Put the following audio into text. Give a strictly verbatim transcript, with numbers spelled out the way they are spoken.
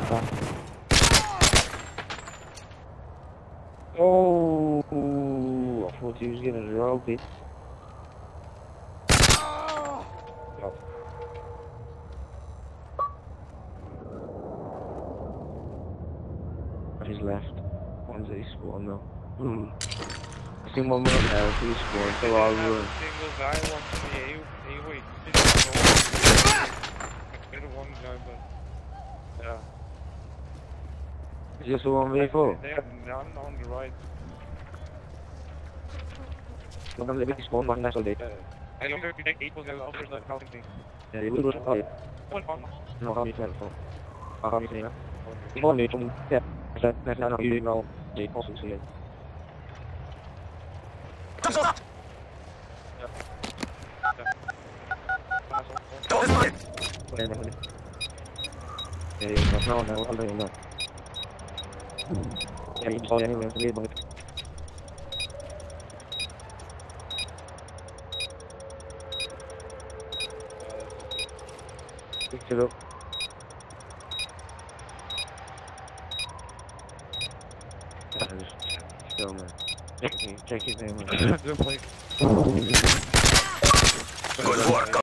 Oh, I thought he was getting ropey. Oh. He's left. One's he spawned though. Hmm. I seen one more there, he spawned, so I'll run. Single guy wants to be A wait. There's one guy, but yeah. Is this the one v four? They have none on the right. One of the big spawn, one national date. I don't know if you take eight was the offers that counting thing. Yeah, they will do it. Oh, yeah. One on. No, how many times? How many times? One new from, yeah. That's not how you know the also see it. Yeah, yeah, no, no, no, no, no. Yeah, you saw anyway, it's a little bit. Pick it up. Still, man. Check his name. Good play. Good work.